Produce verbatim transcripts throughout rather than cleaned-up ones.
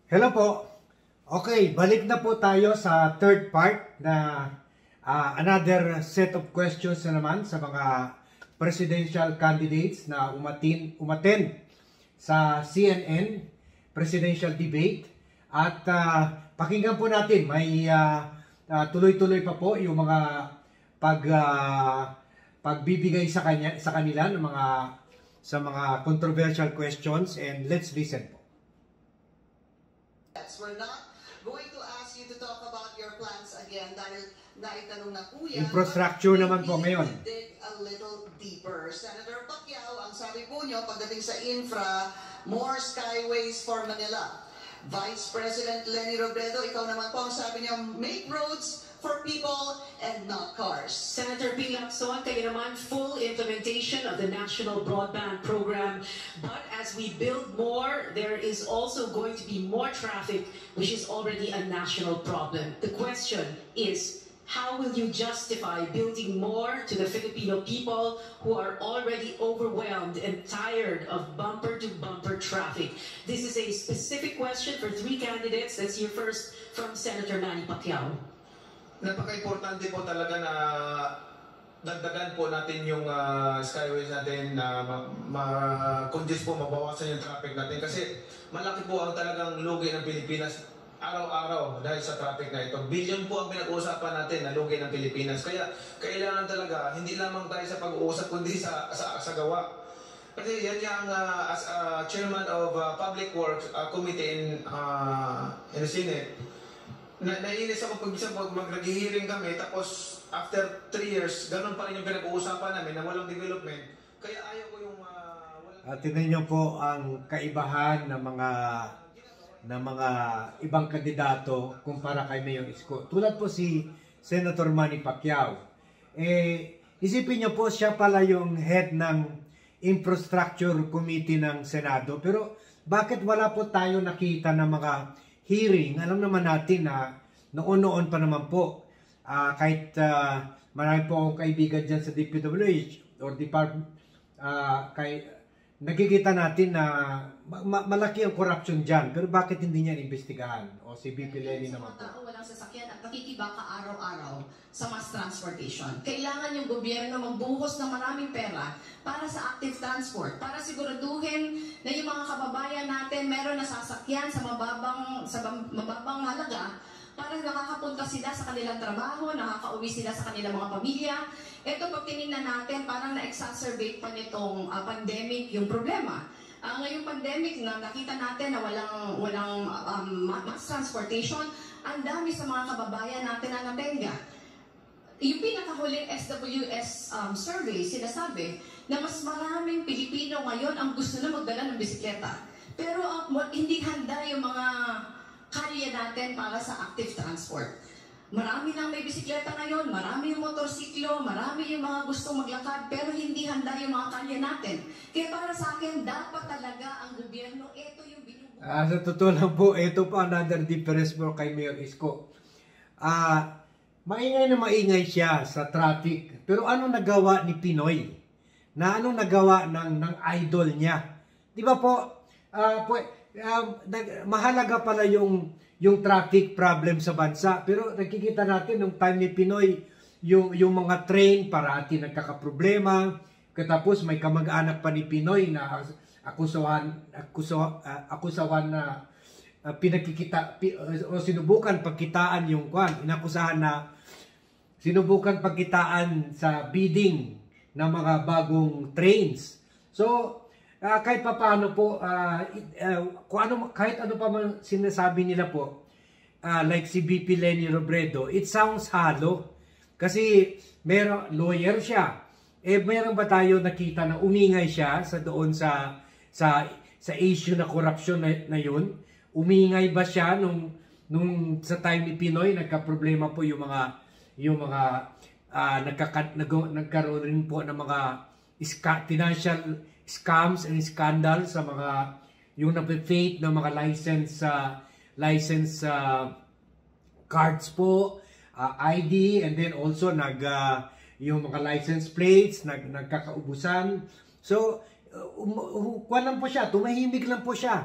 Hello po. Okay, balik na po tayo sa third part na uh, another set of questions na naman sa mga presidential candidates na umatin, umaten sa C N N presidential debate. At uh, pakinggan po natin, may tuloy-tuloy uh, uh, pa po yung mga pag uh, pagbibigay sa kanya sa kanila ng mga sa mga controversial questions, and let's listen po. We're not going to ask you to talk about your plans again dahil naitanong na po yan. Infrastructure naman po ngayon. Dig a little deeper. Senator Pacquiao, ang sabi po nyo pagdating sa infra, more skyways for Manila. Vice President Leni Robredo, ikaw naman po ang sabi nyo, make roads for people and not cars. Senator Pilakson, kayo naman, full implementation of the National Broadband Program. But as we build more, there is also going to be more traffic, which is already a national problem. The question is, how will you justify building more to the Filipino people who are already overwhelmed and tired of bumper-to-bumper traffic? This is a specific question for three candidates. Let's hear first from Senator Manny Pacquiao. Napaka-importante po talaga na dagdagan po natin yung uh, skyways natin na ma-congestion po, mabawasan yung traffic natin. Kasi malaki po ang talagang lugi ng Pilipinas araw-araw dahil sa traffic na ito. Billion po ang pinag-uusapan natin na lugi ng Pilipinas. Kaya kailangan talaga, hindi lamang tayo sa pag-uusap, kundi sa, sa, sa gawa. Kasi yan yung uh, as uh, chairman of uh, Public Works uh, Committee in, uh, in the Senate, Na naiinis ako pag isang pag mag-hearing kami, tapos after three years, ganun pa rin yung pinag-uusapan namin na walang development. Kaya ayaw ko yung... Uh, walang... At tingnan niyo po ang kaibahan ng mga ng mga ibang kandidato kumpara kay Mayor Isko. Tulad po si Senator Manny Pacquiao. Eh, isipin niyo po, siya pala yung head ng Infrastructure Committee ng Senado. Pero bakit wala po tayo nakita ng mga hearing? Alam naman natin na noon-noon pa naman po, uh, kahit uh, marami po akong kaibigan dyan sa D P W H or Department, uh, kay, nakikita natin na ma malaki ang corruption dyan. Pero bakit hindi niya investigahan? O si B P Leni naman po. Sa mga tao walang sasakyan at nakikibaka araw-araw sa mass transportation. Kailangan yung gobyerno magbuhos ng maraming pera para sa active transport, para siguraduhin na yung mga kababayan natin meron na sasakyan sa mababang, sa mababang halaga para nakakapunta sila sa kanilang trabaho, nakakauwi sila sa kanilang mga pamilya. Ito, pag tinignan natin, parang na-exacerbate pa nitong uh, pandemic yung problema. Uh, ngayong pandemic, na nakita natin na walang, walang um, mass transportation, ang dami sa mga kababayan natin na natenga. Yung pinakahuling S W S um, survey, sinasabi na mas maraming Pilipino ngayon ang gusto na magdala ng bisikleta. Pero uh, hindi handa yung mga kalye natin para sa active transport. Marami lang may bisikleta ngayon, marami yung motorsiklo, marami yung mga gustong maglakad, pero hindi handa yung mga kalye natin. Kaya para sa akin, dapat talaga ang gobyerno, ito yung binubuo. Ah, sa totoo lang po, ito pa another difference mo kay Mayor Isko. Ah, maingay na maingay siya sa traffic. Pero ano nagawa ni Pinoy? Na anong nagawa ng, ng idol niya? Di ba po, uh, po uh, mahalaga pala yung, yung traffic problem sa bansa. Pero nakikita natin nung time ni Pinoy, yung, yung mga train parati nagkakaproblema. Katapos may kamag-anak pa ni Pinoy na akusawan, akusawan, uh, akusawan na uh, pinagkikita, pi, uh, o sinubukan pagkitaan yung kwan. Inakusahan na sinubukan pagkitaan sa bidding ng mga bagong trains. So, uh, kahit pa paano po, uh, uh, kung ano, kahit ano pa man sinasabi nila po, uh, like si B P Leni Robredo, it sounds hollow. Kasi meron, lawyer siya. Eh, meron ba tayo nakita na umingay siya sa doon sa, sa, sa issue na corruption na, na yun? Umingay ba siya nung, nung sa time ni Pinoy, nagka-problema po yung mga yung mga uh, nagkaka, nag, nagkaroon rin po ng mga iska, financial scams and scandals sa mga yung na-fake ng mga license uh, license uh, cards po, uh, I D, and then also nag uh, yung mga license plates nag nagkakaubusan. So uh, um, uh, kuwan lang po siya, tumahimik lang po siya.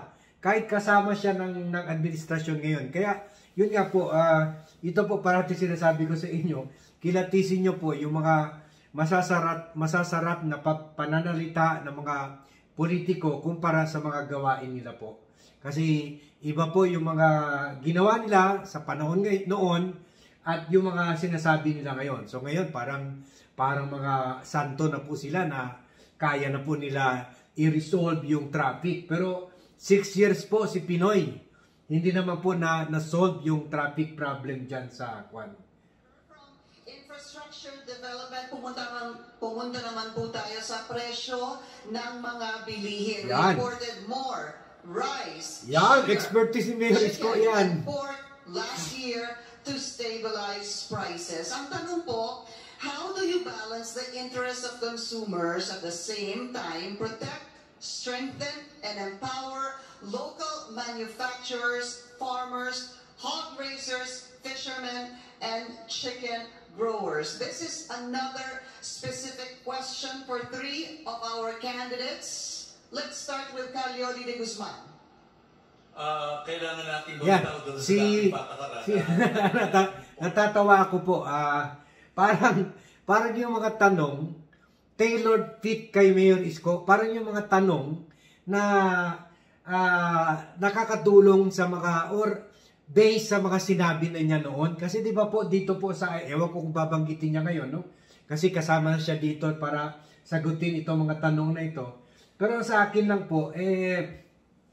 kahit kasama siya ng, ng administrasyon ngayon. Kaya, yun nga po, uh, ito po parati sinasabi ko sa inyo, kilatisin nyo po yung mga masasarap, masasarap na pananalita ng mga politiko kumpara sa mga gawain nila po. Kasi iba po yung mga ginawa nila sa panahon ngay- noon at yung mga sinasabi nila ngayon. So ngayon parang parang mga santo na po sila na kaya na po nila i-resolve yung traffic. Pero six years po si Pinoy, hindi naman po na na-solve yung traffic problem dyan sa Kwan. Infrastructure development, pumunta naman, pumunta naman po tayo sa presyo ng mga bilihin. We Yan. imported more rice, Yan, sugar, expertise ni Mayor Isko chicken, yan. and pork last year to stabilize prices. Ang tanong po, how do you balance the interests of consumers at the same time protect, strengthen, and empower local manufacturers, farmers, hog raisers, fishermen, and chicken growers? This is another specific question for three of our candidates. Let's start with Calyodi de Guzman. Uh, kailangan natin Yan, bumitaw doon si, sa dating patakaran. si nata, natatawa ako po. Uh, parang, parang yung mga tanong, tailored fit kay Mayor Isko, parang yung mga tanong na uh, nakakatulong sa mga, or based sa mga sinabi na niya noon. Kasi di ba po dito po sa, ewan ko kung babanggitin niya ngayon, no? Kasi kasama na siya dito para sagutin itong mga tanong na ito. Pero sa akin lang po, eh,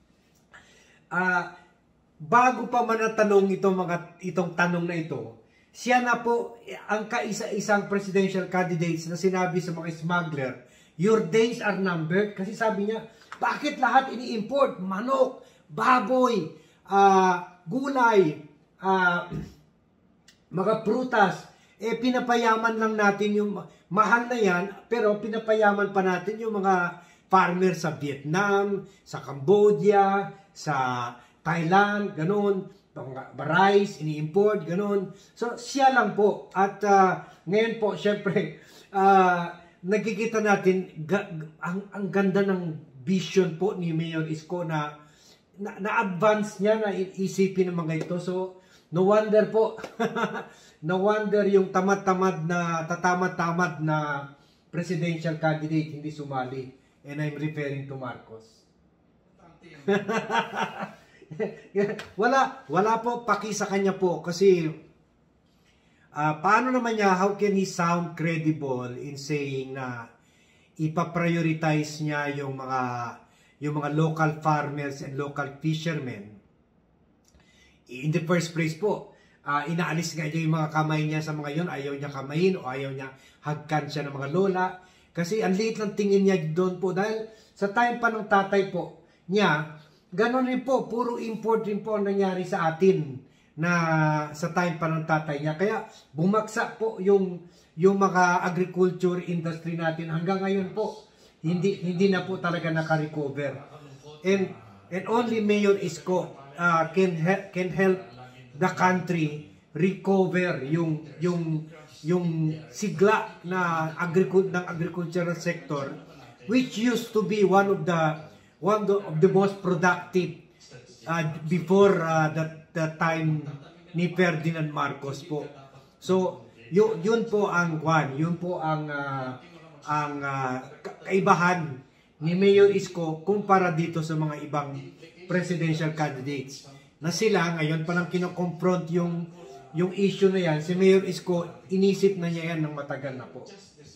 uh, bago pa man natanong itong, mga, itong tanong na ito, siya na po ang kaisa-isang presidential candidates na sinabi sa mga smuggler, your days are numbered. Kasi sabi niya, bakit lahat ini-import? Manok, baboy, uh, gulay, uh, mga prutas, eh pinapayaman lang natin yung, mahal na yan, pero pinapayaman pa natin yung mga farmer sa Vietnam, sa Cambodia, sa Thailand, ganun, rice, ini-import, ganun. So, siya lang po. At uh, ngayon po, syempre, uh, nagkikita natin, ga, ang, ang ganda ng vision po ni Mayor Isko na na-advance niya na isipin ng mga ito. So, no wonder po, no wonder yung tamad-tamad na, tatamad-tamad na presidential candidate hindi sumali. And I'm referring to Marcos. wala, wala po paki sa kanya po kasi uh, paano naman niya, how can he sound credible in saying na ipaprioritize niya yung mga yung mga local farmers and local fishermen. In the first place po, uh, inaalis nga niya yung mga kamay niya sa mga yun, ayaw niya kamayin o ayaw niya hagkan siya ng mga lola. Kasi ang liit lang tingin niya doon po dahil sa time pa ng tatay po niya, gano'n rin po, puro import rin po ang nangyari sa atin na sa time pa ng tatay niya. Kaya bumagsak po yung, yung mga agriculture industry natin hanggang ngayon po. Hindi, hindi na po talaga naka-recover. And, and only Mayor Isko uh, can, he can help the country recover yung, yung yung sigla na agricul ng agricultural sector, which used to be one of the one of the most productive uh, before uh, that the time ni Ferdinand Marcos po. So yun, yun po ang kwan, yun po ang uh, ang uh, kaibahan ni Mayor Isko kumpara dito sa mga ibang presidential candidates na sila ngayon pa lang kino-confront yung yung issue na yan, si Mayor Isko, inisip na niya yan ng matagal na po.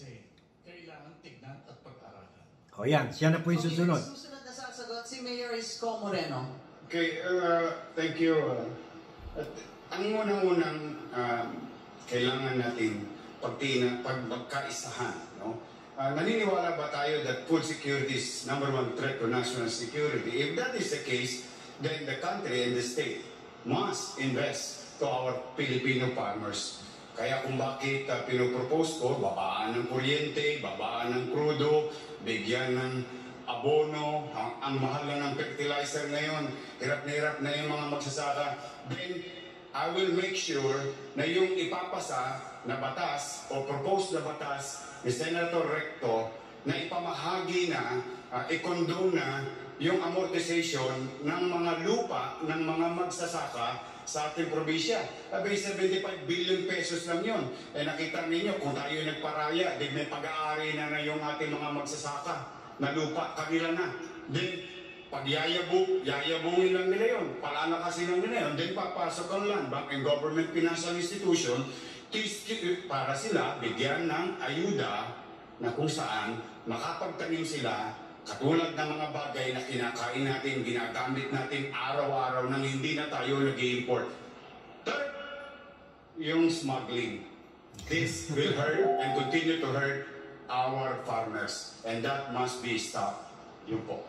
O yan, siya na po yung susunod. Okay, susunod na sasagot si Mayor Isko Moreno. Okay, uh, thank you. Uh, at ang unang-unang uh, kailangan natin pagtina, pagkaisahan. No? Uh, naniniwala ba tayo that food security is number one threat to national security? If that is the case, then the country and the state must invest to our Filipino farmers. Kaya kung bakit uh, pinopropose ko, babaan ng kuryente, babaan ng krudo, bigyan ng abono, ang, ang mahal na ng fertilizer ngayon, hirap na hirap na yung mga magsasaka, then I will make sure na yung ipapasa na batas o proposed na batas ni Senator Recto na ipamahagi na, uh, i-condone na yung amortization ng mga lupa ng mga magsasaka sa ating probinsya. Abay, seventy-five billion pesos lang yun. Eh nakita ninyo, kung tayo nagparaya, di may pag-aari na na yung ating mga magsasaka na lupa, kanila na. Then, pag yayabu, yayabungin lang nila yun. Palalakasin lang nila yun. Then, papasok ang land bank and government financial institution para sila bigyan ng ayuda na kung saan makapagtanim sila katulad ng mga bagay na kinakain natin, ginagamit natin araw-araw nang hindi na tayo nag-i-import. Third, yung smuggling. This will hurt and continue to hurt our farmers. And that must be stopped. Yun po.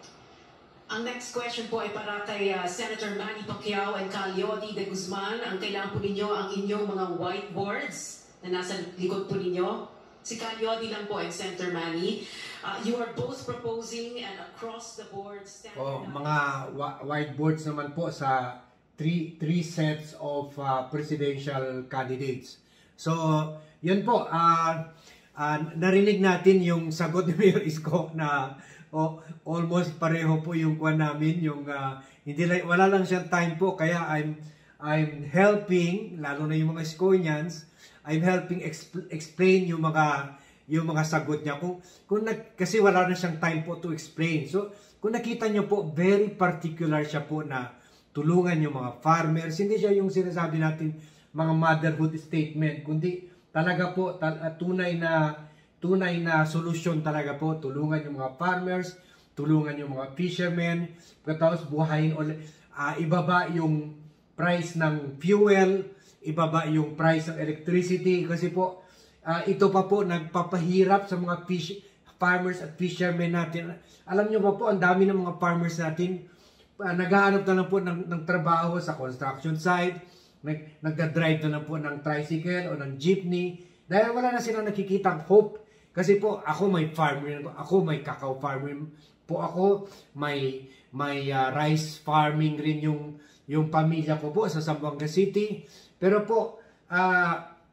Ang next question po ay para kay uh, Senator Manny Pacquiao and Calyodi de Guzman. Ang kailangan po ninyo ang inyong mga whiteboards na nasa likod po ninyo. Si Calyodi lang po and Senator Manny. Uh, you are both proposing an across-the-board standard... Oh, mga whiteboards naman po sa three, three sets of uh, presidential candidates. So, yun po. Uh, uh, narinig natin yung sagot ni Mayor Isko na o almost pareho po yung kuha namin, yung uh, hindi lang, wala lang siyang time po, kaya I'm I'm helping, lalo na yung mga Iskoians, I'm helping exp explain yung mga yung mga sagot niya kung kung nag, kasi wala na siyang time po to explain. So kung nakita niyo po, very particular siya po na tulungan yung mga farmers. Hindi siya yung sinasabi natin mga motherhood statement, kundi talaga po tal tunay na tunay na solusyon talaga po, tulungan yung mga farmers, tulungan yung mga fishermen, pagkatapos buhayin ulit, uh, ibaba yung price ng fuel, ibaba yung price ng electricity, kasi po, uh, ito pa po nagpapahirap sa mga fish, farmers at fishermen natin. Alam nyo ba po, ang dami ng mga farmers natin, uh, naghahanap na lang po ng, ng trabaho sa construction site, nag, nagdadrive na lang po ng tricycle o ng jeepney, dahil wala na silang nakikitang hope. Kasi po, ako may farmer, ako may cacao farming po ako, may may uh, rice farming rin yung yung pamilya ko po sa Zamboanga City. Pero po, uh,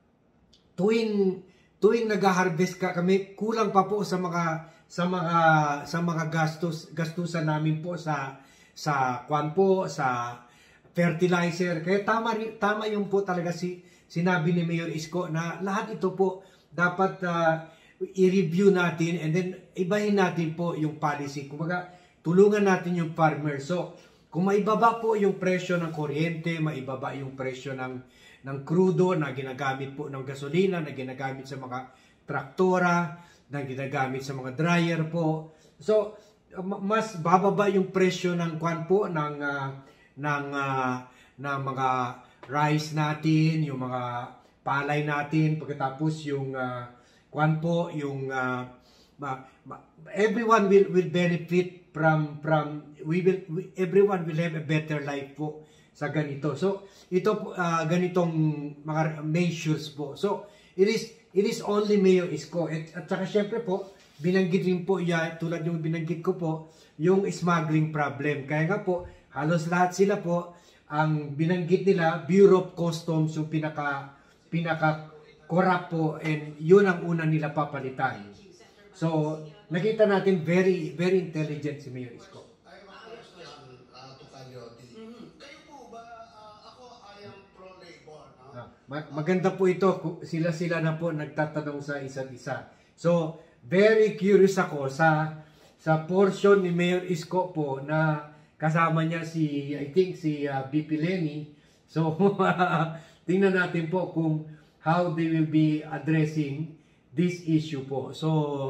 tuwing tuwing nag-harvest ka kami, kulang pa po sa mga sa mga sa mga gastos gastusan namin po sa sa kwan po, sa fertilizer. Kaya tama tama yung po talaga si sinabi ni Mayor Isko na lahat ito po dapat uh, i-review natin and then ibahin natin po yung policy. Kumbaga, tulungan natin yung farmer. So, kung maibaba po yung presyo ng kuryente, maibaba yung presyo ng, ng crudo na ginagamit po ng gasolina, na ginagamit sa mga traktora, na ginagamit sa mga dryer po. So, mas bababa yung presyo ng kwan po, ng, uh, ng, uh, ng mga rice natin, yung mga palay natin, pagkatapos yung uh, kwan po, yung uh, ma, ma, everyone will will benefit from from we will we, everyone will have a better life po sa ganito. So ito uh, ganitong mga measures po. So it is it is only Mayor Isko at, at saka syempre po binanggit rin po ya tulad yung binanggit ko po yung smuggling problem. Kaya nga po halos lahat sila po ang binanggit nila Bureau of Customs yung pinaka pinaka corrupt po, and yun ang una nila papalitan. So, nakita natin very very intelligent si Mayor Isko. I have a question uh, to Calyodi. Kayo po ba, uh, ako I am pro-labor, no? Ah, maganda po ito, sila-sila na po nagtatanong sa isa't isa. So, very curious ako sa sa portion ni Mayor Isko po na kasama niya si, I think si uh, V P Leni. So, tingnan natin po kung how they will be addressing this issue po. So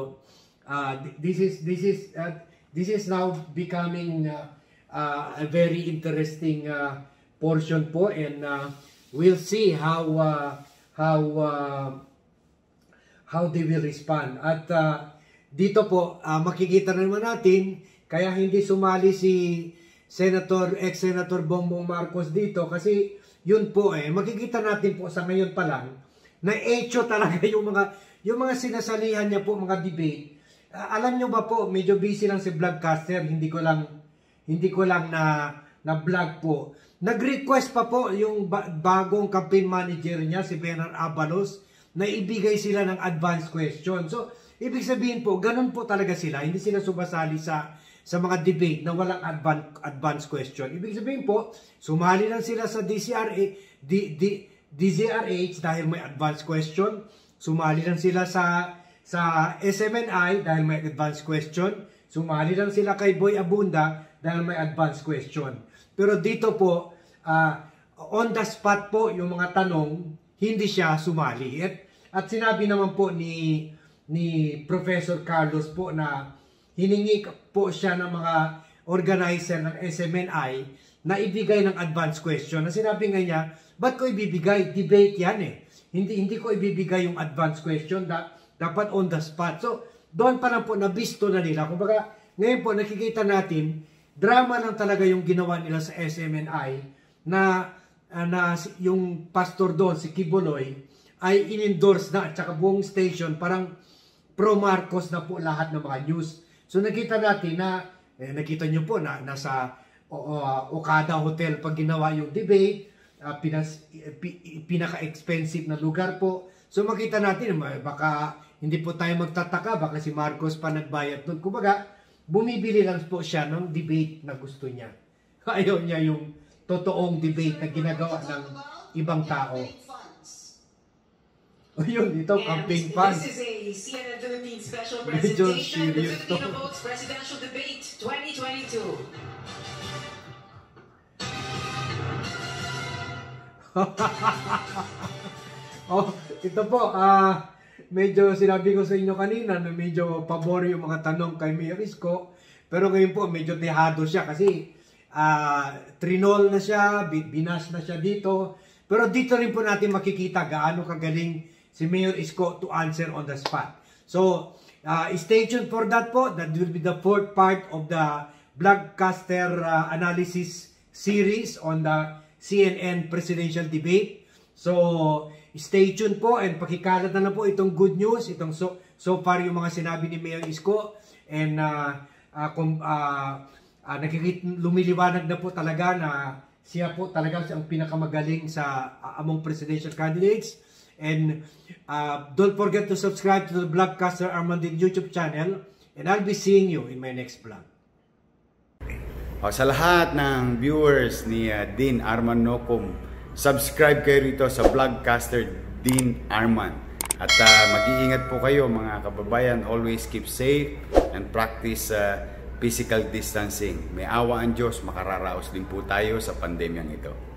uh, this is this is uh, this is now becoming uh, uh, a very interesting uh, portion po, and uh, we'll see how uh, how uh, how they will respond. At uh, dito po uh, makikita na naman natin kaya hindi sumali si Senator ex-Senator Bongbong Marcos dito kasi yun po eh makikita natin po sa ngayon pa lang na echo talaga yung mga yung mga sinasalihan niya po, mga debate. Uh, alam niyo ba po, medyo busy lang si vlogcaster, hindi ko lang hindi ko lang na na vlog po. Nag-request pa po yung ba bagong campaign manager niya si Bernard Abalos na ibigay sila ng advance question. So, ibig sabihin po, ganun po talaga sila. Hindi sila sumasali sa sa mga debate na walang advance, advance question. Ibig sabihin po, sumali lang sila sa D C R A, D, D, D Z R H dahil may advance question. Sumali lang sila sa sa S M N I dahil may advance question. Sumali lang sila kay Boy Abunda dahil may advance question. Pero dito po, uh, on the spot po yung mga tanong, hindi siya sumali. At, at sinabi naman po ni, ni Professor Carlos po na hiningi po siya ng mga organizer ng S M N I na ibigay ng advance question. Na sinabi nga niya, ba't ko ibibigay? Debate yan eh. Hindi, hindi ko ibibigay yung advance question. Da, dapat on the spot. So, doon pa lang po nabisto na nila. Kumbaga, ngayon po nakikita natin, drama lang talaga yung ginawa nila sa S M N I na, uh, na yung pastor doon, si Kibuloy, ay in-endorse na at saka buong station parang pro-Marcos na po lahat ng mga news. So nakita natin na, eh, nakita nyo po na nasa uh, Okada Hotel pag ginawa yung debate, uh, pinas, pi, pinaka-expensive na lugar po. So makita natin, baka hindi po tayo magtataka, baka si Marcos pa nagbayad doon. Kumbaga, bumibili lang po siya ng debate na gusto niya. Ayaw niya yung totoong debate na ginagawa ng ibang tao. O yun, ito, campaign funds. This is a C N N Philippines special Medyo presentation, the serious Filipino to. Votes Presidential Debate twenty twenty-two. Oh, ito po, ah, uh, medyo sinabi ko sa inyo kanina na medyo pabor yung mga tanong kay Mayor Isko, pero ngayon po medyo dehado siya kasi uh, trinol na siya, binas na siya dito, pero dito rin po natin makikita gaano kagaling si Mayor Isko to answer on the spot. So, uh, stay tuned for that po. That will be the fourth part of the Blogcaster uh, analysis series on the C N N presidential debate. So, stay tuned po and pakikalat na lang po itong good news, itong so, so far yung mga sinabi ni Mayor Isko and uh, uh, kung, uh, uh, nakikita, lumiliwanag na po talaga na siya po talaga ang pinakamagaling sa uh, among presidential candidates. And uh, don't forget to subscribe to the Blogcaster Armandin YouTube channel and I'll be seeing you in my next vlog. O, sa lahat ng viewers ni uh, Dean Arman Nocum, subscribe kayo rito sa Blogcaster Dean Arman. At uh, mag-iingat po kayo mga kababayan. Always keep safe and practice uh, physical distancing. May awa ang Diyos, makararaos din po tayo sa pandemyang ito.